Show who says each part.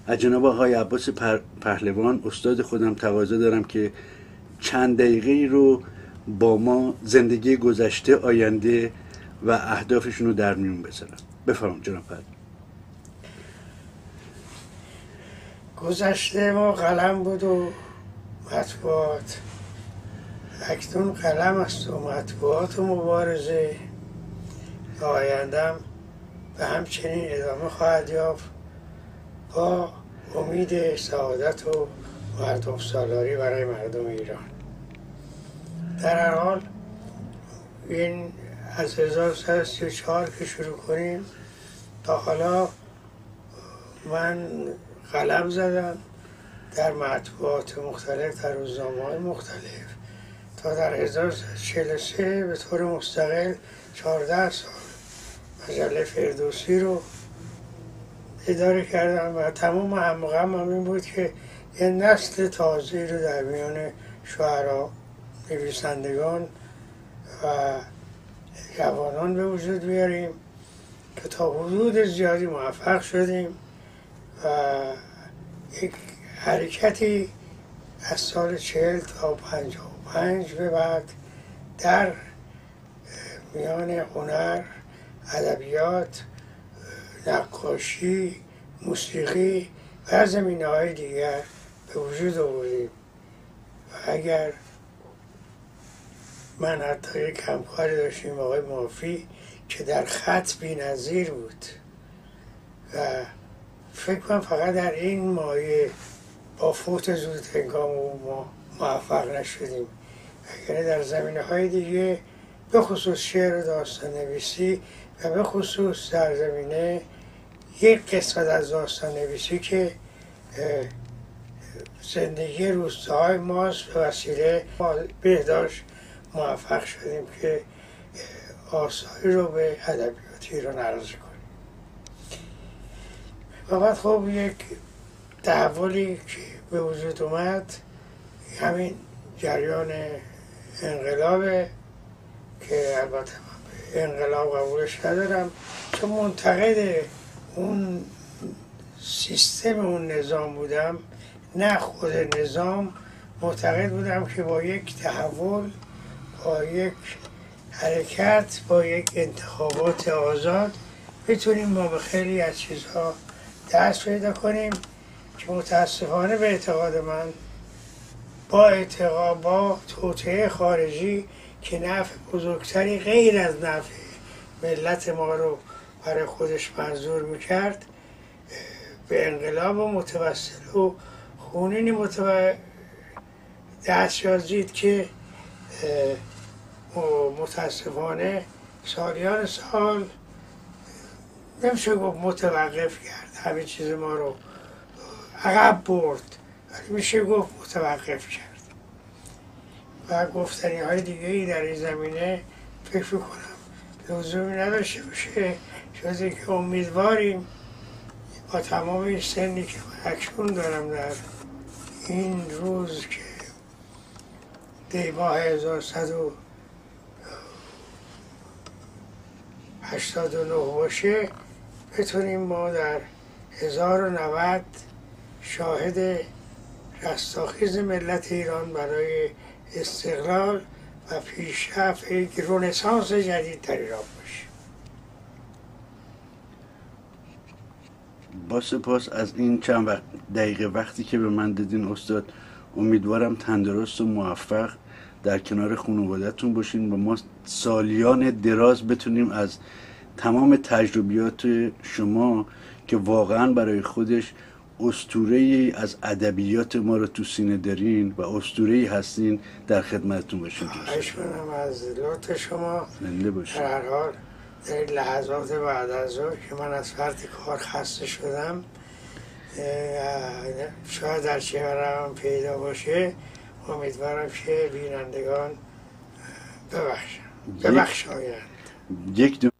Speaker 1: از جناب آقای عباس پهلوان استاد خودم تقاضا دارم که چند دقیقه رو با ما زندگی گذشته، آینده و اهدافشون رو در میون بذارم. بفرمایید جناب پهلوان.
Speaker 2: گذشته ما قلم بود و مطبوعات، اکنون قلم است و مطبوعات و مبارزه. آیندم به همچنین ادامه خواهد یافت با امید سعادت و مردم سالاری برای مردم ایران. در هر حال این از 1334 که شروع کنیم تا حالا من قلم زدم در مطبوعات مختلف، در روزنامه‌های مختلف، تا در 1343 به طور مستقل 14 سال مجله فردوسی رو اداره کردم و تمام همغم این بود که یه نسل تازه رو در میان شاعران، نویسندگان و جوانان به وجود بیاریم که تا حدود زیادی موفق شدیم و یک حرکتی از سال 40 تا 55 به بعد در میان هنر، ادبیات، نقاشی، موسیقی و زمینه‌های دیگر به وجود آوردیم. و اگر من حتی یک همکاری داشتیم آقای مافی که در خط بی‌نظیر بود و فکر کنم فقط در این مایه با فوت زود هنگام ما موفق نشدیم، اگر در زمینه‌های دیگه به خصوص شعر و داستان نویسی و به خصوص در زمینه یک قسمت از داستان نویسی که زندگی روستاهای ماست به وسیله بهداشت موفق شدیم که آثاری رو به ادبیات ایران عرضه کنیم. و بعد خب یک تحولی که به وجود اومد همین جریان انقلابه که البته من به انقلاب قبولش ندارم، چون منتقد اون سیستم اون نظام بودم، نه خود نظام. معتقد بودم که با یک تحول، با یک حرکت، با یک انتخابات آزاد بتونیم ما به خیلی از چیزها دست پیدا کنیم که متاسفانه به اعتقاد من با توطئه خارجی که نفع بزرگتری غیر از نفع ملت ما رو برای خودش منظور میکرد، به انقلاب متوسل و خونینی دست یازید که متاسفانه سالیان سال نمیشه گفت متوقف کرد، همه چیز ما رو عقب برد، ولی میشه گفت متوقف کرد. و گفتنی های دیگه ای در این زمینه فکر کنم لزومی نداشته باشه، جز که امیدواریم با تمام این سنی که من اکنون دارم در این روز که دی‌ماه 1189 باشه، بتونیم ما در 1090 شاهد رستاخیز ملت ایران برای استقلال و پیشرفت یک رنسانس جدید در ایران باشیم.
Speaker 1: با سپاس از این چند دقیقه وقتی که به من دادین استاد. امیدوارم تندرست و موفق در کنار خانواده‌تون باشین و ما سالیان دراز بتونیم از تمام تجربیات شما که واقعا برای خودش اسطوره‌ای از ادبیات ما رو تو سینه دارین و اسطوره‌ای هستین در خدمتتون باشین.
Speaker 2: خواهش کنم از لطف شما.
Speaker 1: زنده باشین.
Speaker 2: در هر حال در این لحظات بعد از ظهر که من از فرط کار خسته شدم، شاید در چهره‌ام پیدا باشه، امیدوارم که بینندگان ببخشایند.